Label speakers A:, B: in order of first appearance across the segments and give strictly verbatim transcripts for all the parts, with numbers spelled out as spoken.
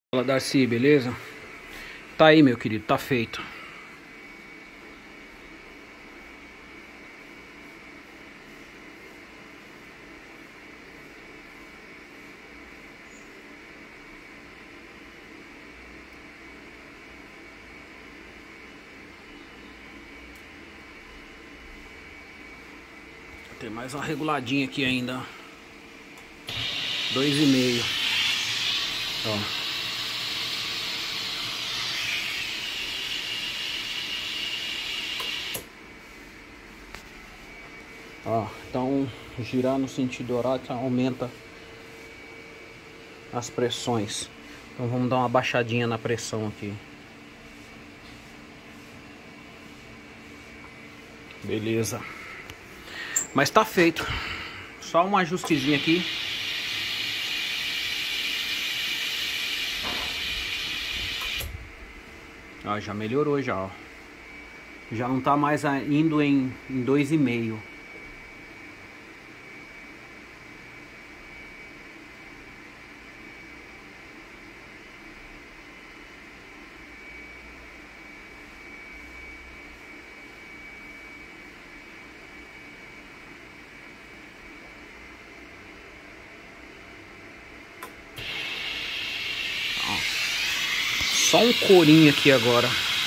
A: Fala, Darcy, beleza? Tá aí, meu querido, tá feito. Tem mais uma reguladinha aqui ainda. Dois e meio. Ó. Ó, então girar no sentido horário aumenta as pressões. Então vamos dar uma baixadinha na pressão aqui. Beleza. Mas tá feito. Só um ajustezinho aqui. Ó, já melhorou já, ó. Já não tá mais indo em, em dois e meio. Só um corinho aqui agora.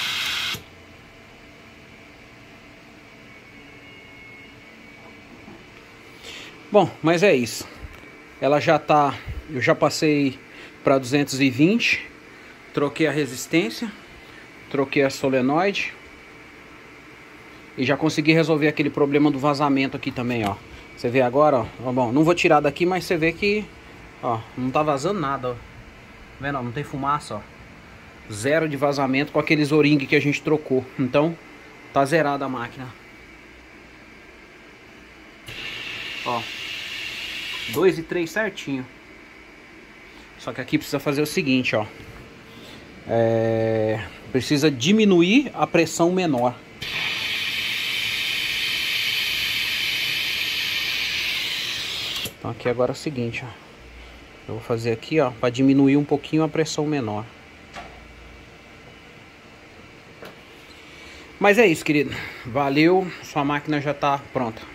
A: Bom, mas é isso. Ela já tá... Eu já passei para duzentos e vinte. Troquei a resistência. Troquei a solenoide. E já consegui resolver aquele problema do vazamento aqui também, ó. Você vê agora, ó. Bom, não vou tirar daqui, mas você vê que... Ó, não tá vazando nada, ó. Tá vendo, ó? Não tem fumaça, ó. Zero de vazamento com aqueles O-ring que a gente trocou. Então, tá zerada a máquina. Ó. dois e três certinho. Só que aqui precisa fazer o seguinte, ó. É... Precisa diminuir a pressão menor. Então aqui agora é o seguinte, ó. Eu vou fazer aqui, ó, para diminuir um pouquinho a pressão menor. Mas é isso, querido. Valeu. Sua máquina já tá pronta.